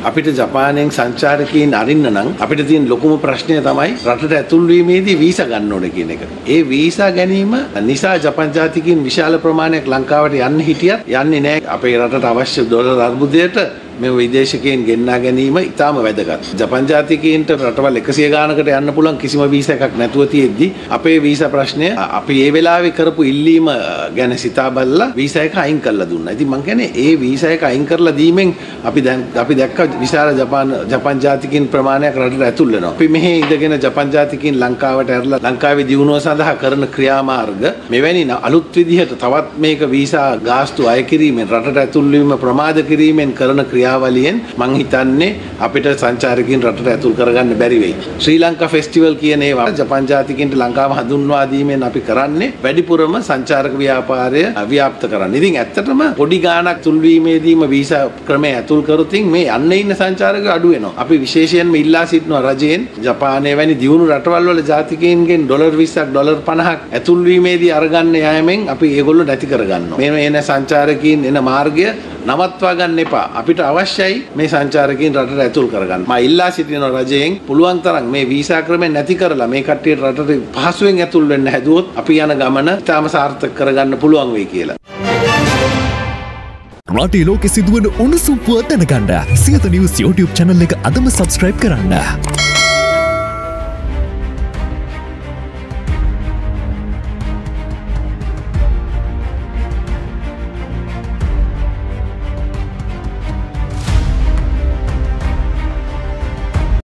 අපිට ජපානයෙන් සංචාරකයන් අරින්න නම් අපිට තියෙන ලොකුම ප්‍රශ්නය තමයි රටට ඇතුල් වීමේදී වීසා ගන්න ඕනේ කියන එක. ඒ වීසා ගැනීම නිසා ජපාන් ජාතිකයන් විශාල ප්‍රමාණයක් ලංකාවට යන්න හිටියත් යන්නේ නැහැ. අපේ රටට අවශ්‍ය ඩොලර් අර්බුදයට මේ විදේශිකයන් ගෙන්නා ගැනීම ඉතාම වැදගත්. ජපාන් ජාතිකයන්ට රටවල් 100 ගානකට යන්න පුළුවන් කිසිම වීසා එකක් නැතුව තියෙද්දි අපේ වීසා ප්‍රශ්නය අපි ඒ වෙලාවේ කරපු ඉල්ලීම ගැන සිතා බලලා වීසා එක අයින් කරලා දුන්නා. ඉතින් මම කියන්නේ ඒ වීසා එක අයින් කරලා දීමෙන් අපි දැක්ක විශාල ජපාන් ජාතිකයන් ප්‍රමාණයක් රටට ඇතුල් වෙනවා. අපි මෙහි ඉඳගෙන ජපාන් ජාතිකයන් ලංකාවට ඇරලා ලංකාවේ දියුණුව සඳහා කරන ක්‍රියාමාර්ග මෙවැනි අලුත් විදිහට තවත් මේක වීසා ගාස්තු අය කිරීමෙන් රටට ඇතුල් වීම ප්‍රමාද කිරීමෙන් කරන ක්‍රියාවලියෙන් මං හිතන්නේ අපිට සංචාරකයන් රටට ඇතුල් කරගන්න බැරි වෙයි. ශ්‍රී ලංකා ෆෙස්ටිවල් කියන ඒවා ජපාන් ජාතිකයන්ට ලංකාව හඳුන්වා දීමෙන් අපි කරන්නේ වැඩිපුරම සංචාරක ව්‍යාපාරය ව්‍යාප්ත කරන්න. ඉතින් ඇත්තටම පොඩි ගාණක් තුල් වීමේදීම වීසා ක්‍රමය ඇතුල් කරොතින් මේ යන්න ඉන්න සංචාරක අඩු වෙනවා. අපි විශේෂයෙන්ම ඉල්ලා සිටිනවා රජයෙන් ජපානයේ වැනි දියුණු රටවල් වල ජාතිකයන්ගෙන් ඩොලර් 20ක් ඩොලර් 50ක් ඇතුල් වීමේදී අරගන්න යෑමෙන් අපි ඒගොල්ලෝ නැති කරගන්නවා. මේ එන සංචාරකයන් එන මාර්ගය නවත්වා ගන්න එපා. අපිට අවශ්‍යයි මේ සංචාරකයන් රටට ඇතුල් කරගන්න. මම ඉල්ලා සිටිනවා රජයෙන් පුළුවන් තරම් මේ වීසා ක්‍රමය නැති කරලා මේ කට්ටියට රටට පහසුවෙන් ඇතුල් වෙන්න හැදුවොත් අපි යන ගමන ඉතාම සාර්ථක කරගන්න පුළුවන් වෙයි කියලා. රටේ ලෝකෙ සිදුවන උණුසුම් පුවත් දැනගන්න සියත නිවුස් YouTube channel එක අදම subscribe කරන්න.